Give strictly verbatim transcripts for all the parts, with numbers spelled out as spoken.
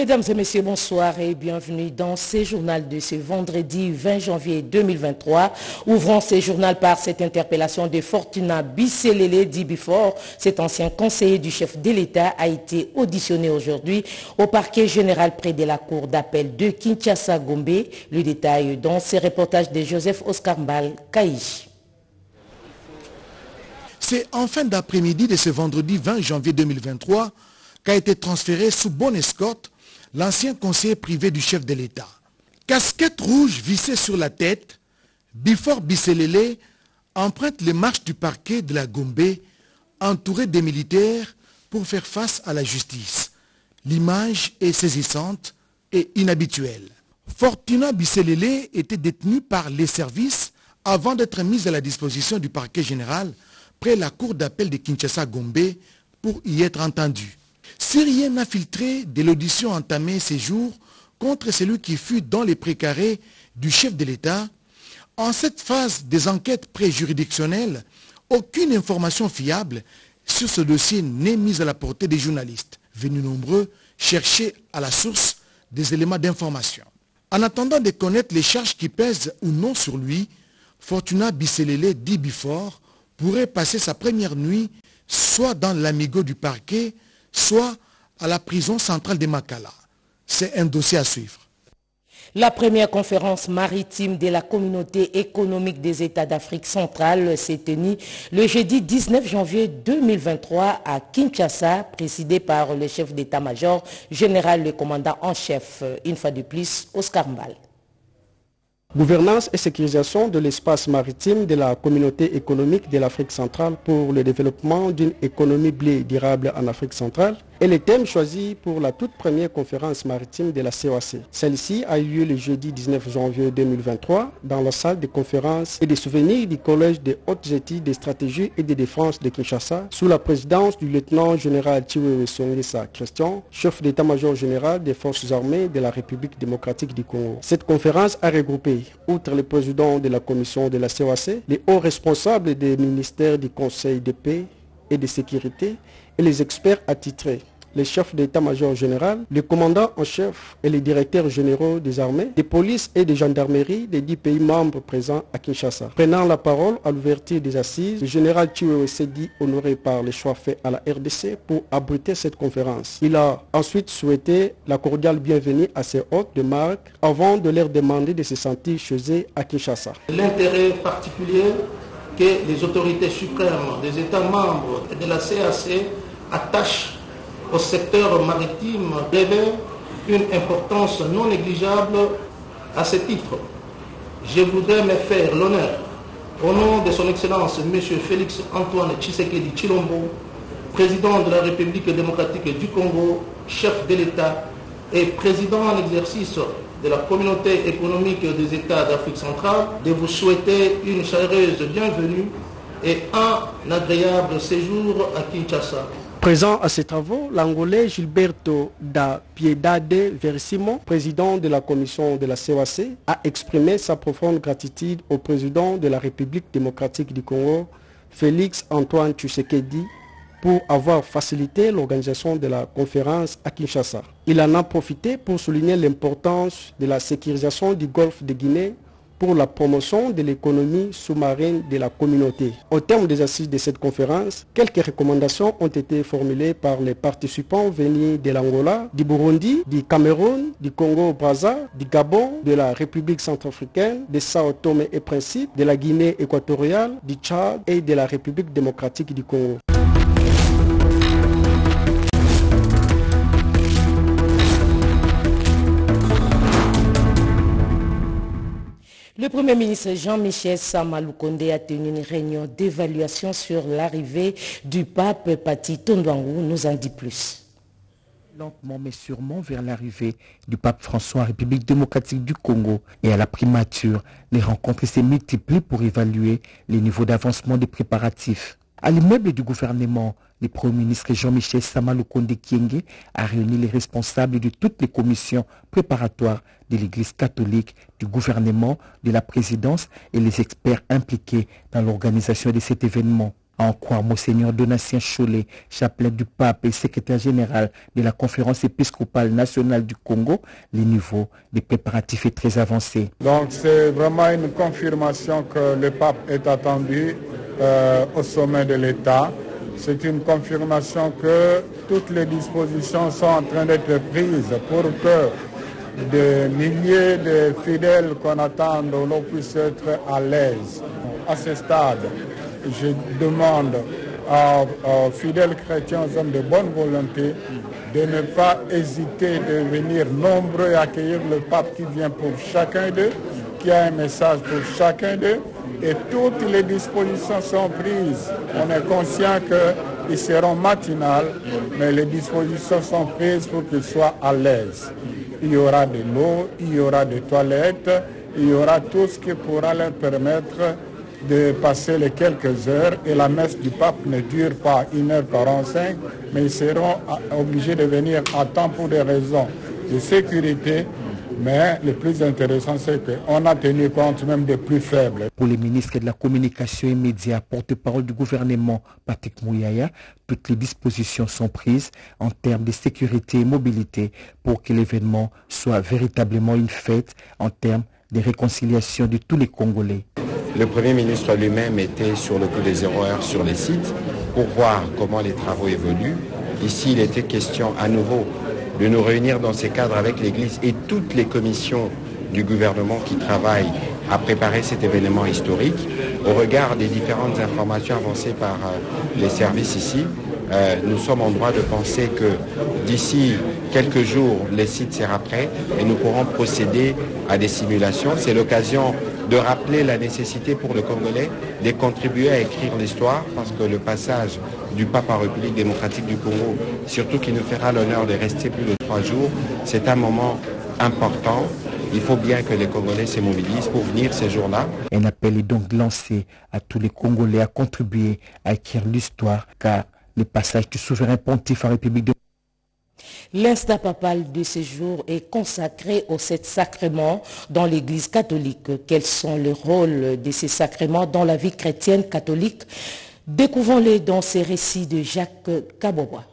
Mesdames et messieurs, bonsoir et bienvenue dans ce journal de ce vendredi vingt janvier deux mille vingt-trois. Ouvrons ce journal par cette interpellation de Fortuna Bisselele dit Bifort. Cet ancien conseiller du chef de l'État a été auditionné aujourd'hui au parquet général près de la cour d'appel de Kinshasa-Gombe. Le détail dans ces reportages de Joseph Oscar Mbal Kaï. C'est en fin d'après-midi de ce vendredi vingt janvier deux mille vingt-trois qu'a été transféré sous bonne escorte l'ancien conseiller privé du chef de l'État. Casquette rouge vissée sur la tête, Bifort Bisselele emprunte les marches du parquet de la Gombe, entouré des militaires pour faire face à la justice. L'image est saisissante et inhabituelle. Fortuna Bisselele était détenu par les services avant d'être mise à la disposition du parquet général près la cour d'appel de Kinshasa-Gombe pour y être entendu. Si rien n'a filtré de l'audition entamée ces jours contre celui qui fut dans les précarés du chef de l'État, en cette phase des enquêtes préjuridictionnelles, aucune information fiable sur ce dossier n'est mise à la portée des journalistes, venus nombreux chercher à la source des éléments d'information. En attendant de connaître les charges qui pèsent ou non sur lui, Fortuna Bisselele dit Bifort pourrait passer sa première nuit soit dans l'amigo du parquet, soit à la prison centrale de Makala. C'est un dossier à suivre. La première conférence maritime de la communauté économique des États d'Afrique centrale s'est tenue le jeudi dix-neuf janvier deux mille vingt-trois à Kinshasa, présidée par le chef d'état-major général, le commandant en chef, une fois de plus, Oscar Mbal. Gouvernance et sécurisation de l'espace maritime de la communauté économique de l'Afrique centrale pour le développement d'une économie bleue durable en Afrique centrale est le thème choisi pour la toute première conférence maritime de la C O A C. Celle-ci a eu lieu le jeudi dix-neuf janvier deux mille vingt-trois dans la salle de conférences et de souvenirs du Collège des hautes études de stratégie et de défense de Kinshasa sous la présidence du lieutenant-général Chiwewe Songesa Christian, chef d'état-major général des forces armées de la République démocratique du Congo. Cette conférence a regroupé, outre le président de la commission de la C O A C, les hauts responsables des ministères du Conseil de paix et de sécurité et les experts attitrés, les chefs d'état-major général, le commandant en chef et les directeurs généraux des armées, des polices et des gendarmeries des dix pays membres présents à Kinshasa. Prenant la parole à l'ouverture des assises, le général Chiwewe s'est dit honoré par les choix faits à la R D C pour abriter cette conférence. Il a ensuite souhaité la cordiale bienvenue à ses hôtes de marque avant de leur demander de se sentir chez eux à Kinshasa. L'intérêt particulier que les autorités suprêmes des États membres de la C A C attachent au secteur maritime revêt une importance non négligeable à ce titre. Je voudrais me faire l'honneur, au nom de son Excellence M. Félix Antoine Tshisekedi Tshilombo, président de la République démocratique du Congo, chef de l'État et président en exercice de la communauté économique des États d'Afrique centrale, de vous souhaiter une chaleureuse bienvenue et un agréable séjour à Kinshasa. Présent à ces travaux, l'Angolais Gilberto da Piedade Versimo, président de la commission de la C O A C, a exprimé sa profonde gratitude au président de la République démocratique du Congo, Félix Antoine Tshisekedi, pour avoir facilité l'organisation de la conférence à Kinshasa. Il en a profité pour souligner l'importance de la sécurisation du golfe de Guinée pour la promotion de l'économie sous-marine de la communauté. Au terme des assises de cette conférence, quelques recommandations ont été formulées par les participants venus de l'Angola, du Burundi, du Cameroun, du Congo-Brazza, du Gabon, de la République centrafricaine, de Sao Tomé et Principe, de la Guinée équatoriale, du Tchad et de la République démocratique du Congo. Le Premier ministre Jean-Michel Sama Lukonde a tenu une réunion d'évaluation sur l'arrivée du pape Pati Tondouangou. Nous en dit plus. Lentement mais sûrement vers l'arrivée du pape François en République démocratique du Congo et à la primature, les rencontres se multiplient pour évaluer les niveaux d'avancement des préparatifs. À l'immeuble du gouvernement, le Premier ministre Jean-Michel Sama Lukonde Kyenge a réuni les responsables de toutes les commissions préparatoires de l'Église catholique, du gouvernement, de la présidence et les experts impliqués dans l'organisation de cet événement. En croire Monseigneur Donatien Cholet, chapelet du pape et secrétaire général de la conférence épiscopale nationale du Congo, le niveau des préparatifs est très avancé. Donc c'est vraiment une confirmation que le pape est attendu euh, au sommet de l'État. C'est une confirmation que toutes les dispositions sont en train d'être prises pour que des milliers de fidèles qu'on attend, l'on puisse être à l'aise. À ce stade, je demande aux fidèles chrétiens, aux hommes de bonne volonté, de ne pas hésiter de venir nombreux et accueillir le pape qui vient pour chacun d'eux, qui a un message pour chacun d'eux, et toutes les dispositions sont prises. On est conscient qu'ils seront matinales, mais les dispositions sont prises pour qu'ils soient à l'aise. Il y aura de l'eau, il y aura des toilettes, il y aura tout ce qui pourra leur permettre de passer les quelques heures, et la messe du pape ne dure pas une heure quarante-cinq, mais ils seront obligés de venir à temps pour des raisons de sécurité. Mais le plus intéressant, c'est qu'on a tenu compte même des plus faibles. Pour le ministre de la Communication et Médias, porte-parole du gouvernement, Patrick Mouyaya, toutes les dispositions sont prises en termes de sécurité et mobilité pour que l'événement soit véritablement une fête en termes de réconciliation de tous les Congolais. Le Premier ministre lui-même était sur le coup des zéro heure sur les sites pour voir comment les travaux évoluent. Ici, il était question à nouveau de nous réunir dans ces cadres avec l'Église et toutes les commissions du gouvernement qui travaillent à préparer cet événement historique. Au regard des différentes informations avancées par les services ici, euh, nous sommes en droit de penser que d'ici quelques jours, les sites seront prêts et nous pourrons procéder à des simulations. C'est l'occasion de rappeler la nécessité pour le Congolais de contribuer à écrire l'histoire, parce que le passage du pape en République démocratique du Congo, surtout qui nous fera l'honneur de rester plus de trois jours, c'est un moment important. Il faut bien que les Congolais se mobilisent pour venir ces jours-là. Un appel est donc lancé à tous les Congolais à contribuer à écrire l'histoire, car le passage du souverain pontife en République de L'insta papal de ce jour est consacré aux sept sacrements dans l'Église catholique. Quels sont les rôles de ces sacrements dans la vie chrétienne catholique? Découvrons-les dans ces récits de Jacques Kaboboa.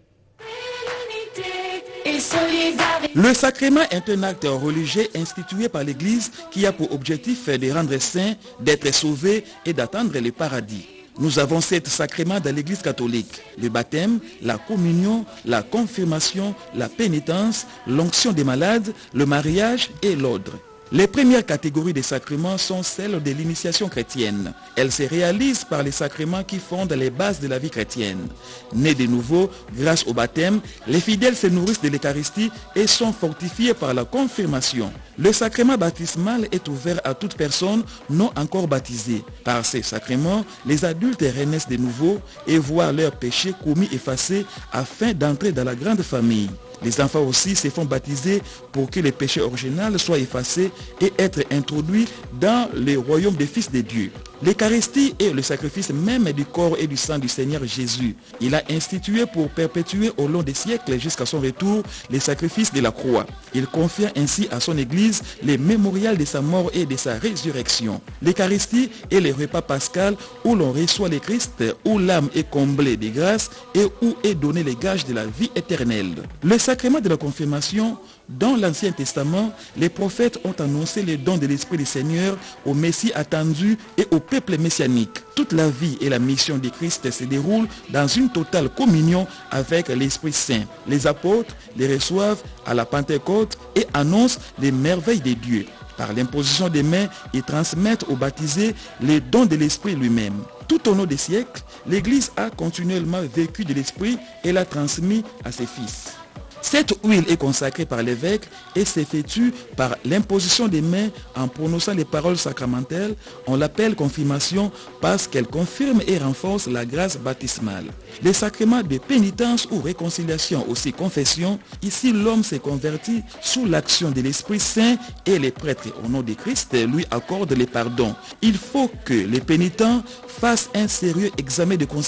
Le sacrement est un acte religieux institué par l'Église qui a pour objectif de rendre saint, d'être sauvé et d'atteindre le paradis. Nous avons sept sacrements dans l'Église catholique: le baptême, la communion, la confirmation, la pénitence, l'onction des malades, le mariage et l'ordre. Les premières catégories des sacrements sont celles de l'initiation chrétienne. Elles se réalisent par les sacrements qui fondent les bases de la vie chrétienne. Nés de nouveau, grâce au baptême, les fidèles se nourrissent de l'Eucharistie et sont fortifiés par la confirmation. Le sacrement baptismal est ouvert à toute personne non encore baptisée. Par ces sacrements, les adultes renaissent de nouveau et voient leurs péchés commis effacés afin d'entrer dans la grande famille. Les enfants aussi se font baptiser pour que les péchés originaux soient effacés et être introduits dans le royaume des fils de Dieu. L'Eucharistie est le sacrifice même du corps et du sang du Seigneur Jésus. Il a institué pour perpétuer au long des siècles jusqu'à son retour les sacrifices de la croix. Il confie ainsi à son Église les mémorials de sa mort et de sa résurrection. L'Eucharistie est le repas pascal où l'on reçoit le Christ, où l'âme est comblée de grâce et où est donné le gage de la vie éternelle. Le sacrement de la confirmation, dans l'Ancien Testament, les prophètes ont annoncé les dons de l'Esprit du Seigneur au Messie attendu et au peuple messianique. Toute la vie et la mission de Christ se déroulent dans une totale communion avec l'Esprit Saint. Les apôtres les reçoivent à la Pentecôte et annoncent les merveilles de Dieu. Par l'imposition des mains, ils transmettent aux baptisés les dons de l'Esprit lui-même. Tout au long des siècles, l'Église a continuellement vécu de l'Esprit et l'a transmis à ses fils. Cette huile est consacrée par l'évêque et s'effectue par l'imposition des mains en prononçant les paroles sacramentelles. On l'appelle confirmation parce qu'elle confirme et renforce la grâce baptismale. Les sacrements de pénitence ou réconciliation, aussi confession, ici l'homme s'est converti sous l'action de l'Esprit Saint et les prêtres au nom de Christ lui accordent les pardons. Il faut que les pénitents fassent un sérieux examen de conscience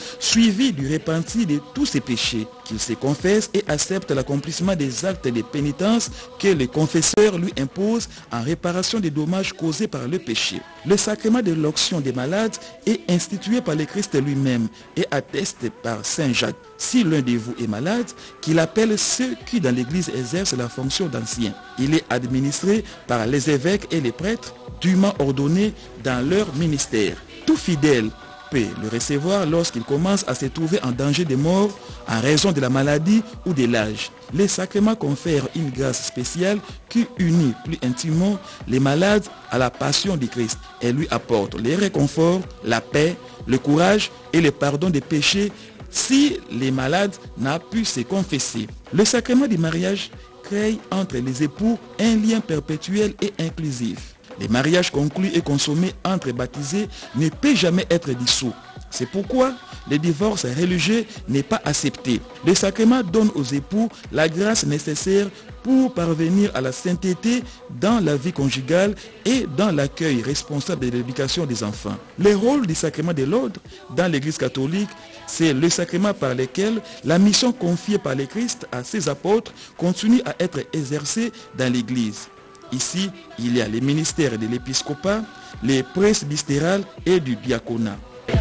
suivi du repenti de tous ses péchés, qu'il se confesse et accepte l'accomplissement des actes de pénitence que le confesseur lui impose en réparation des dommages causés par le péché. Le sacrement de l'onction des malades est institué par le Christ lui-même et attesté par Saint Jacques. Si l'un de vous est malade, qu'il appelle ceux qui dans l'Église exercent la fonction d'anciens. Il est administré par les évêques et les prêtres, dûment ordonnés dans leur ministère. Tout fidèle peut le recevoir lorsqu'il commence à se trouver en danger de mort en raison de la maladie ou de l'âge. Les sacrements confèrent une grâce spéciale qui unit plus intimement les malades à la passion du Christ et lui apporte le réconfort, la paix, le courage et le pardon des péchés si les malades n'ont pu se confesser. Le sacrement du mariage crée entre les époux un lien perpétuel et inclusif. Les mariages conclus et consommés entre baptisés ne peuvent jamais être dissous. C'est pourquoi le divorce religieux n'est pas accepté. Le sacrement donne aux époux la grâce nécessaire pour parvenir à la sainteté dans la vie conjugale et dans l'accueil responsable de l'éducation des enfants. Le rôle du sacrement de l'ordre dans l'Église catholique, c'est le sacrement par lequel la mission confiée par le Christ à ses apôtres continue à être exercée dans l'Église. Ici, il y a les ministères de l'épiscopat, les presbytérales et du diaconat.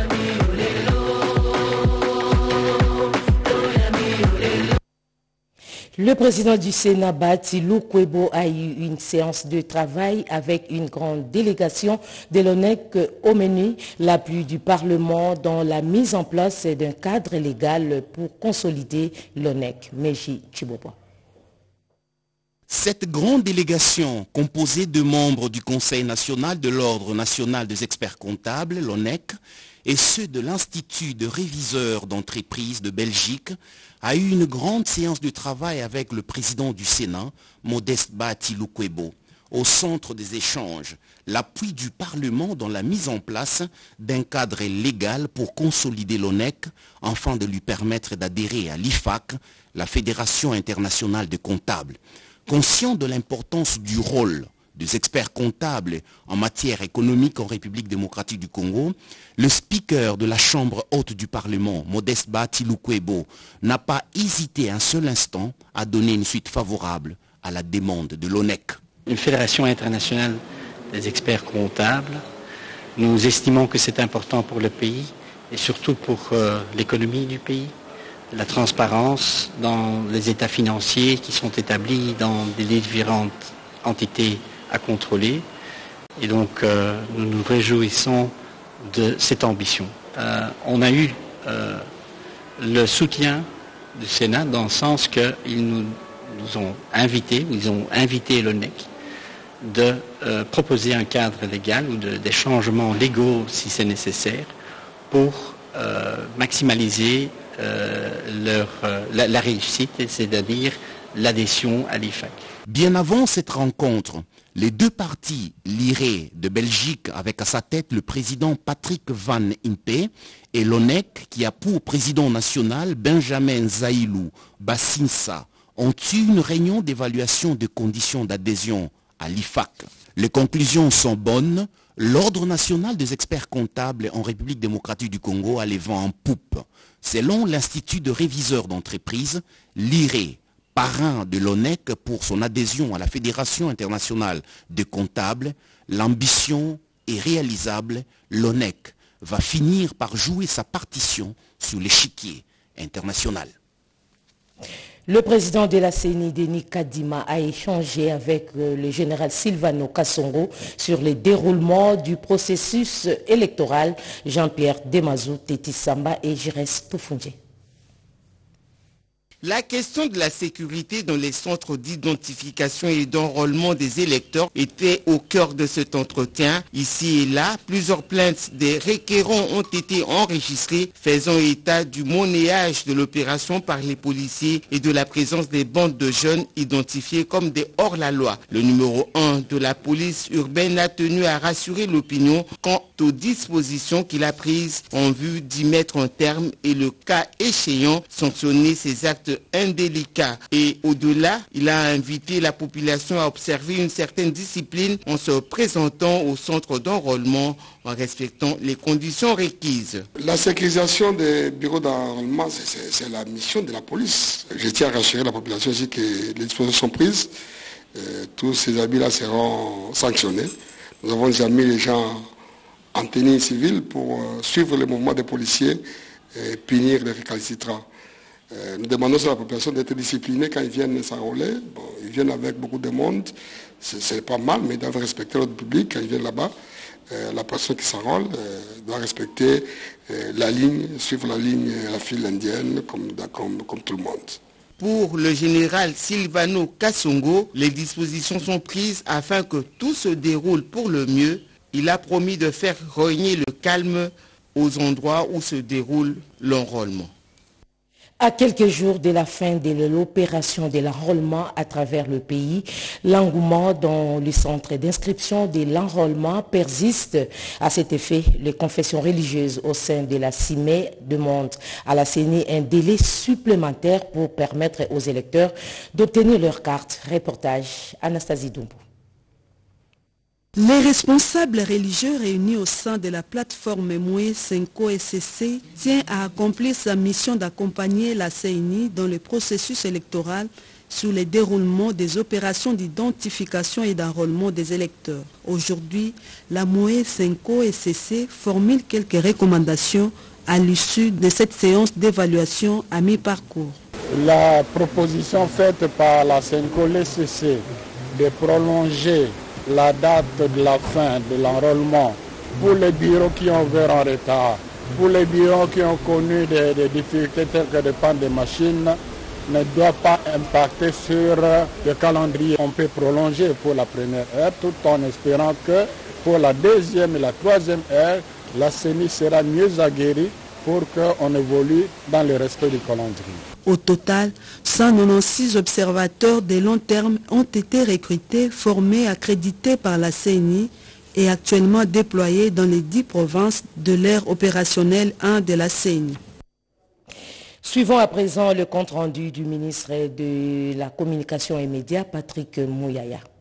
Le président du Sénat, Bati Lukwebo, a eu une séance de travail avec une grande délégation de l'O N E C au menu, l'appui du Parlement dans la mise en place d'un cadre légal pour consolider l'O N E C. Meji Chibobo. Cette grande délégation, composée de membres du Conseil national de l'Ordre national des experts comptables, l'O N E C, et ceux de l'Institut de réviseurs d'entreprises de Belgique, a eu une grande séance de travail avec le président du Sénat, Modeste Bati Lukwebo, au centre des échanges, l'appui du Parlement dans la mise en place d'un cadre légal pour consolider l'O N E C, afin de lui permettre d'adhérer à l'I F A C, la Fédération internationale des comptables. Conscient de l'importance du rôle des experts comptables en matière économique en République démocratique du Congo, le speaker de la Chambre haute du Parlement, Modeste Bati Lukwebo, n'a pas hésité un seul instant à donner une suite favorable à la demande de l'O N E C. Une fédération internationale des experts comptables, nous estimons que c'est important pour le pays et surtout pour euh, l'économie du pays. La transparence dans les états financiers qui sont établis dans des différentes entités à contrôler. Et donc, euh, nous nous réjouissons de cette ambition. Euh, on a eu euh, le soutien du Sénat dans le sens qu'ils nous, nous ont invités, ils ont invité l'O N E C de euh, proposer un cadre légal ou de, des changements légaux si c'est nécessaire pour euh, maximaliser Euh, leur, euh, la, la réussite, c'est-à-dire l'adhésion à l'I F A C. Bien avant cette rencontre, les deux partis, l'I R E de Belgique avec à sa tête le président Patrick Van Impe et l'O N E C qui a pour président national Benjamin Zaïlou Bassinsa, ont eu une réunion d'évaluation des conditions d'adhésion à l'I F A C. Les conclusions sont bonnes. L'Ordre national des experts comptables en République démocratique du Congo a les vents en poupe. Selon l'Institut de réviseurs d'entreprises, l'I R E, parrain de l'O N E C pour son adhésion à la Fédération internationale des comptables, l'ambition est réalisable. L'O N E C va finir par jouer sa partition sur l'échiquier international. Le président de la C E N I, Denis Kadima, a échangé avec le général Silvano Kassongo sur le déroulement du processus électoral. Jean-Pierre Demazou, Tétis Samba et Jires Toufoundje. La question de la sécurité dans les centres d'identification et d'enrôlement des électeurs était au cœur de cet entretien. Ici et là, plusieurs plaintes des requérants ont été enregistrées, faisant état du monnayage de l'opération par les policiers et de la présence des bandes de jeunes identifiés comme des hors-la-loi. Le numéro un de la police urbaine a tenu à rassurer l'opinion quant aux dispositions qu'il a prises en vue d'y mettre un terme et le cas échéant sanctionner ces actes reste indélicat. Et au-delà, il a invité la population à observer une certaine discipline en se présentant au centre d'enrôlement en respectant les conditions requises. La sécurisation des bureaux d'enrôlement, c'est la mission de la police. Je tiens à rassurer la population aussi que les dispositions sont prises. Euh, tous ces abus-là seront sanctionnés. Nous avons déjà mis les gens en tenue civile pour euh, suivre le mouvement des policiers et punir les récalcitrants. Euh, nous demandons à la population d'être disciplinée quand ils viennent s'enrôler. Bon, ils viennent avec beaucoup de monde, c'est pas mal, mais ils doivent respecter l'ordre public quand ils viennent là-bas. Euh, la personne qui s'enrôle euh, doit respecter euh, la ligne, suivre la ligne, la file indienne comme, comme, comme tout le monde. Pour le général Silvano Kassongo, les dispositions sont prises afin que tout se déroule pour le mieux. Il a promis de faire régner le calme aux endroits où se déroule l'enrôlement. À quelques jours de la fin de l'opération de l'enrôlement à travers le pays, l'engouement dans le centre d'inscription de l'enrôlement persiste. À cet effet, les confessions religieuses au sein de la C I M E demandent à la C E N I un délai supplémentaire pour permettre aux électeurs d'obtenir leur carte. Reportage Anastasie Doumbou. Les responsables religieux réunis au sein de la plateforme Moué Senko S C C tient à accomplir sa mission d'accompagner la C E N I dans le processus électoral sur le déroulement des opérations d'identification et d'enrôlement des électeurs. Aujourd'hui, la Moué Senko S C C formule quelques recommandations à l'issue de cette séance d'évaluation à mi-parcours. La proposition faite par la Senko S C C de prolonger la date de la fin de l'enrôlement pour les bureaux qui ont ouvert en retard, pour les bureaux qui ont connu des, des difficultés telles que des pannes de machines, ne doit pas impacter sur le calendrier. On peut prolonger pour la première heure tout en espérant que pour la deuxième et la troisième heure, la C E N I sera mieux aguerrie pour qu'on évolue dans le respect du calendrier. Au total, cent quatre-vingt-seize observateurs de long terme ont été recrutés, formés, accrédités par la C E N I et actuellement déployés dans les dix provinces de l'ère opérationnelle un de la C E N I. Suivons à présent le compte rendu du ministre de la Communication et Médias, Patrick Mouyaya.